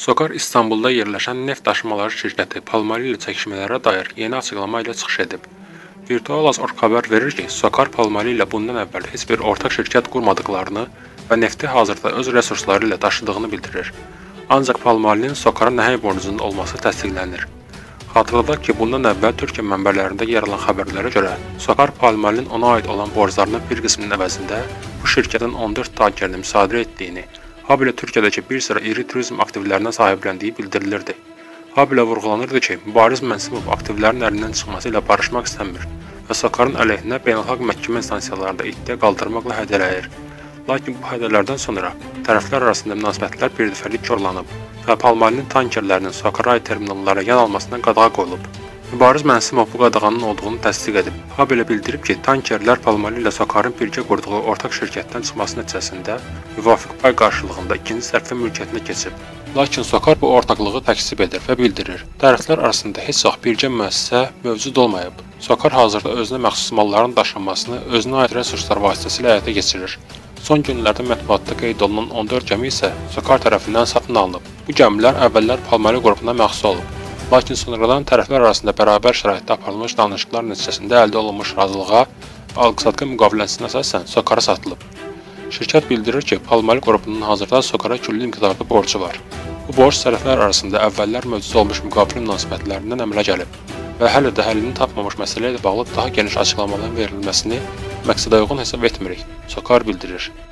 SOCAR İstanbulda yerləşən neft daşımaları şirkəti Palmali ilə çəkişmələrə dair yeni açıqlama ilə çıxış edib. Virtual Azor xəbər verir ki, SOCAR Palmali ilə bundan əvvəl heç bir ortaq şirkət qurmadıqlarını və nefti hazırda öz resursları ilə daşıdığını bildirir. Ancaq Palmalinin SOCAR-a nəhəng borcunun olması təsdiqlənir. Xatırladaq ki, bundan əvvəl Türkiyə mənbələrində yer alan xəbərlərə görə SOCAR Palmalinin ona aid olan borclarının bir qisminin əvəzində bu şirkətin 14 tankerini müsadirə etdiyini, habelə Türkiyədəki bir sıra iri turizm aktivlərinə sahibləndiyi bildirilirdi. Habelə vurğulanırdı ki, Mübariz Mənsimov aktivlərin əlindən çıxması ilə barışmaq istəmir və SOCAR-ın əleyhinə beynəlxalq məhkəmə instansiyalarında iddia qaldırmaqla hədələyir. Lakin bu hədələrdən sonra tərəflər arasında münasibətlər birdəfəlik korlanıb və Palmalinin tankerlərinin SOCAR-a aid terminallara yan almasından qadağa qoyulub. Mübariz Mənsimov bu qadağanın olduğunu təsdiq edib. Habelə bildirib ki, tankerlər Palmali ilə SOCAR-ın birgə qurduğu ortaq şirkətdən çıxması nəticəsində müvafiq pay qarşılığında ikinci sərfə mülkiyyətinə keçib. Lakin SOCAR bu ortaqlığı təkzib edir və bildirir. Tərəflər arasında heç vaxt birgə müəssisə mövcud olmayıb. SOCAR hazırda özünə məxsus malların daşınmasını özünə aid resurslar vasitəsilə həyata keçirir. Son günlərdə mətbuatda qeyd olunan 14 gəmi isə SOCAR tərəfindən satın alınıb. Bu gəmilər əvvəllər Palmali qrupuna məxsus olub. Lakin sonradan tərəflər arasında bərabər şəraitdə aparılmış danışıqlar nəticəsində əldə olunmuş razılığa və alqı-satqı müqaviləsinə əsasən SOCAR-a satılıb. Şirkət bildirir ki, Palmali qrupunun hazırda SOCAR-a külli miqdarda borcu var. Bu borc tərəflər arasında əvvəllər mövcud olmuş müqavilə münasibətlərindən əmələ gəlib və hələ də həllini tapmamış məsələ ilə bağlı daha geniş açıqlamaların verilməsini məqsədəuyğun hesab etmirik, SOCAR bildirir.